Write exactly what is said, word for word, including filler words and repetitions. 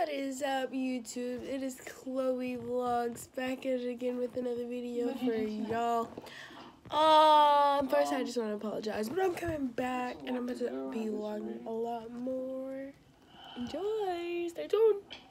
What is up, YouTube? It is Chloe Vlogs back at it again with another video for y'all. Um, first I just want to apologize, but I'm coming back and I'm about to be vlogging a lot more. Enjoy! Stay tuned!